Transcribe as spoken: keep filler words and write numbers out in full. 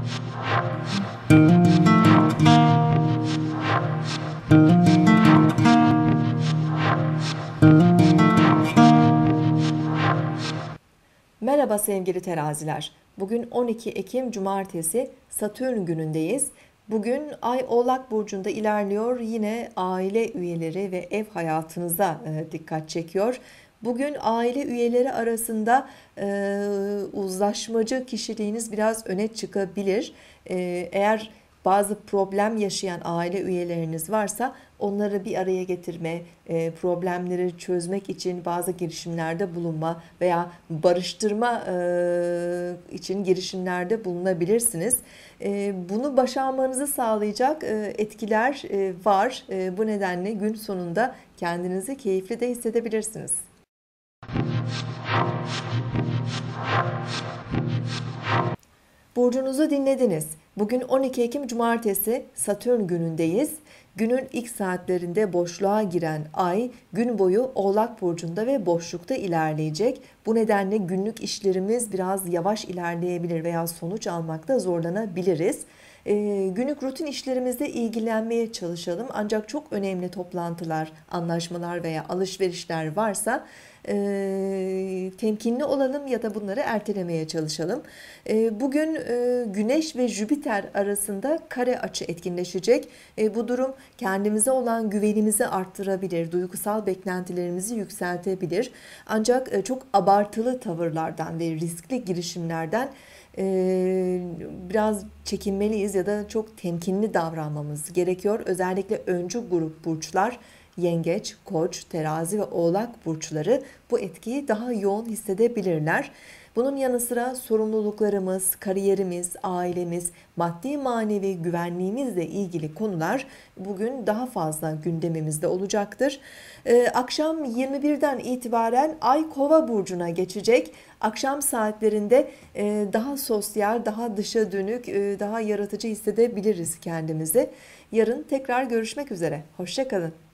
Merhaba sevgili teraziler. Bugün on iki Ekim Cumartesi, Satürn günündeyiz. Bugün Ay Oğlak Burcu'nda ilerliyor. Yine aile üyeleri ve ev hayatınıza dikkat çekiyor. Bugün aile üyeleri arasında e, uzlaşmacı kişiliğiniz biraz öne çıkabilir. E, eğer bazı problem yaşayan aile üyeleriniz varsa onları bir araya getirme, problemleri çözmek için bazı girişimlerde bulunma veya barıştırma için girişimlerde bulunabilirsiniz. Bunu başarmanızı sağlayacak etkiler var. Bu nedenle gün sonunda kendinizi keyifli de hissedebilirsiniz. Burcunuzu dinlediniz. Bugün on iki Ekim Cumartesi, Satürn günündeyiz. Günün ilk saatlerinde boşluğa giren Ay gün boyu Oğlak Burcu'nda ve boşlukta ilerleyecek. Bu nedenle günlük işlerimiz biraz yavaş ilerleyebilir veya sonuç almakta zorlanabiliriz. E, günlük rutin işlerimizle ilgilenmeye çalışalım. Ancak çok önemli toplantılar, anlaşmalar veya alışverişler varsa e, temkinli olalım ya da bunları ertelemeye çalışalım. E, bugün e, Güneş ve Jüpiter arasında kare açı etkinleşecek. E, bu durum kendimize olan güvenimizi arttırabilir, duygusal beklentilerimizi yükseltebilir. Ancak e, çok abartılı tavırlardan ve riskli girişimlerden biraz çekinmeliyiz ya da çok temkinli davranmamız gerekiyor. Özellikle öncü grup burçlar, Yengeç, Koç, Terazi ve Oğlak burçları bu etkiyi daha yoğun hissedebilirler. Bunun yanı sıra sorumluluklarımız, kariyerimiz, ailemiz, maddi manevi güvenliğimizle ilgili konular bugün daha fazla gündemimizde olacaktır. Ee, akşam yirmi birden itibaren Ay Kova burcuna geçecek. Akşam saatlerinde e, daha sosyal, daha dışa dönük, e, daha yaratıcı hissedebiliriz kendimizi. Yarın tekrar görüşmek üzere. Hoşça kalın.